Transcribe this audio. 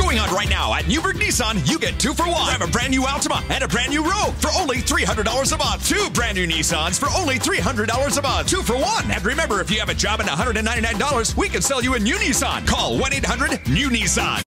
Going on right now at Newburgh Nissan, you get 2 for 1. Grab a brand new Altima and a brand new Rogue for only $300 a month. 2 brand new Nissans for only $300 a month. 2 for 1. And remember, if you have a job and $199, we can sell you a new Nissan. Call 1-800-NEW-NISSAN.